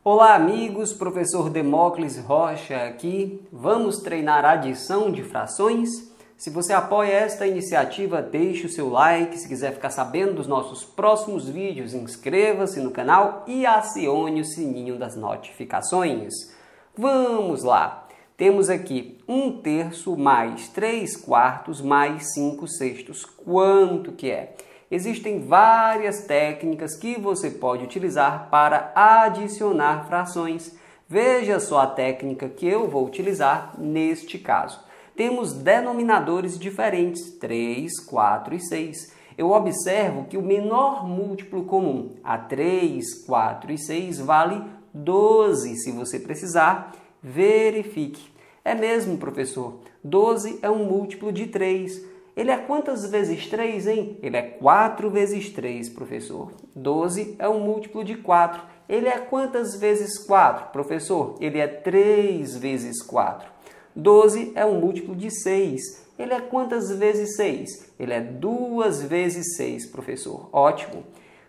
Olá amigos, professor Demócles Rocha aqui. Vamos treinar a adição de frações? Se você apoia esta iniciativa, deixe o seu like. Se quiser ficar sabendo dos nossos próximos vídeos, inscreva-se no canal e acione o sininho das notificações. Vamos lá! Temos aqui 1/3 mais 3/4 mais 5/6. Quanto que é? Existem várias técnicas que você pode utilizar para adicionar frações. Veja só a técnica que eu vou utilizar neste caso. Temos denominadores diferentes, 3, 4 e 6. Eu observo que o menor múltiplo comum a 3, 4 e 6 vale 12. Se você precisar, verifique. É mesmo, professor? 12 é um múltiplo de 3. Ele é quantas vezes 3, hein? Ele é 4 vezes 3, professor. 12 é um múltiplo de 4. Ele é quantas vezes 4, professor? Ele é 3 vezes 4. 12 é um múltiplo de 6. Ele é quantas vezes 6? Ele é 2 vezes 6, professor. Ótimo.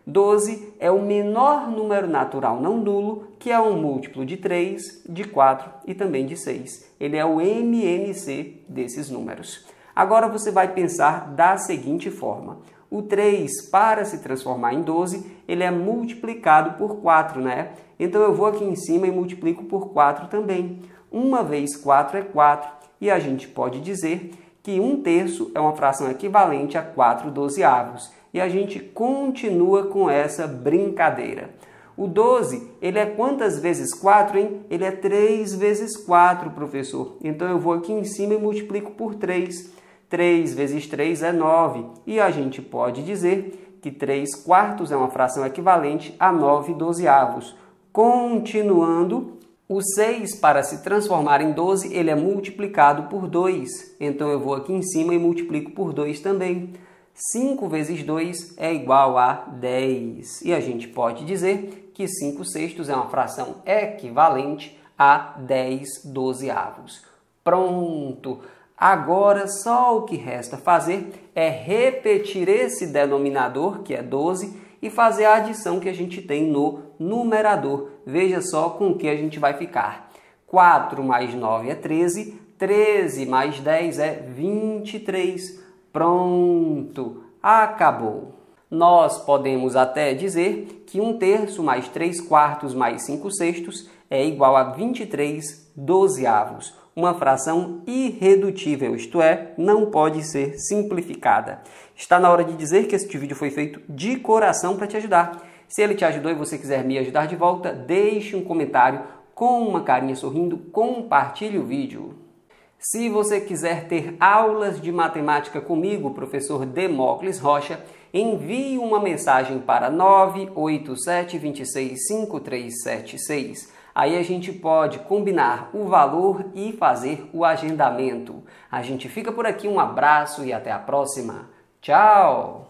12 é o menor número natural não nulo, que é um múltiplo de 3, de 4 e também de 6. Ele é o MNC desses números. Agora você vai pensar da seguinte forma. O 3, para se transformar em 12, ele é multiplicado por 4, né? Então eu vou aqui em cima e multiplico por 4 também. 1 vezes 4 é 4. E a gente pode dizer que 1/3 é uma fração equivalente a 4/12. E a gente continua com essa brincadeira. O 12, ele é quantas vezes 4, hein? Ele é 3 vezes 4, professor. Então eu vou aqui em cima e multiplico por 3. 3 vezes 3 é 9. E a gente pode dizer que 3/4 é uma fração equivalente a 9/12. Continuando, o 6, para se transformar em 12, ele é multiplicado por 2. Então eu vou aqui em cima e multiplico por 2 também. 5 vezes 2 é igual a 10. E a gente pode dizer que 5/6 é uma fração equivalente a 10/12. Pronto! Agora só o que resta fazer é repetir esse denominador, que é 12, e fazer a adição que a gente tem no numerador. Veja só com o que a gente vai ficar. 4 mais 9 é 13, 13 mais 10 é 23. Pronto! Acabou! Nós podemos até dizer que 1/3 mais 3/4 mais 5/6 é igual a 23/12. Uma fração irredutível, isto é, não pode ser simplificada. Está na hora de dizer que este vídeo foi feito de coração para te ajudar. Se ele te ajudou e você quiser me ajudar de volta, deixe um comentário com uma carinha sorrindo, compartilhe o vídeo. Se você quiser ter aulas de matemática comigo, professor Demócles Rocha, envie uma mensagem para 987265376. Aí a gente pode combinar o valor e fazer o agendamento. A gente fica por aqui, um abraço e até a próxima. Tchau!